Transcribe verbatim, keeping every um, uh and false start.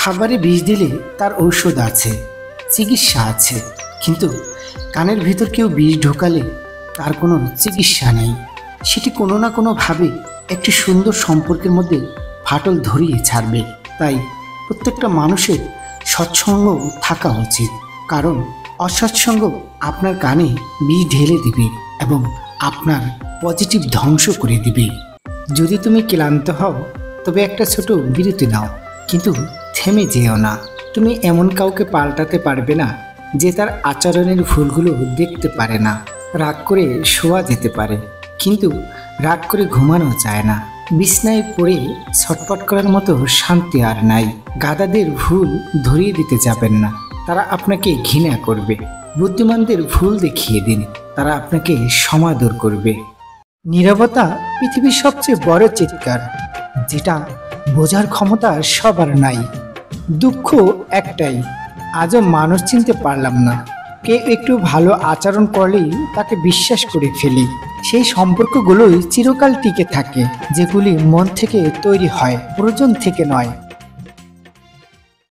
খাবারে বিষ দিলে তার ঔষধ আছে, চিকিৎসা আছে, কিন্তু কানের ভিতর কেউ বিষ ঢোকালে তার কোনো চিকিৎসা নেই। সেটি কোনো না কোনোভাবে একটি সুন্দর সম্পর্কের মধ্যে ফাটল ধরিয়ে ছাড়বে। তাই প্রত্যেকটা মানুষের সৎসঙ্গ থাকা উচিত, কারণ অসৎসঙ্গ আপনার কানে বিষ ঢেলে দিবে এবং আপনার পজিটিভ ধ্বংস করে দিবে। যদি তুমি ক্লান্ত হও তবে একটা ছোট বিরতি নাও, কিন্তু থেমে যেও না। তুমি এমন কাউকে পাল্টাতে পারবে না যে তার আচরণের ভুলগুলো দেখতে পারে না। রাগ করে শোয়া যেতে পারে, কিন্তু রাগ করে ঘুমানো যায় না। বিছনায় পড়ে ছটফট করার মতো শান্তি আর নাই। গাধাদের ভুল ধরিয়ে দিতে যাবেন না, তারা আপনাকে ঘৃণা করবে। বুদ্ধিমানদের ভুল দেখিয়ে দিন, তারা আপনাকে সমাদর করবে। নীরবতা পৃথিবীর সবচেয়ে বড় চিৎকার, যেটা বোঝার ক্ষমতা সবার নাই। দুঃখ একটাই, আজও মানুষ চিনতে পারলাম না। কে একটু ভালো আচরণ করলেই তাকে বিশ্বাস করে ফেলি। সেই সম্পর্কগুলোই চিরকাল টিকে থাকে, যেগুলি মন থেকে তৈরি হয়, প্রয়োজন থেকে নয়।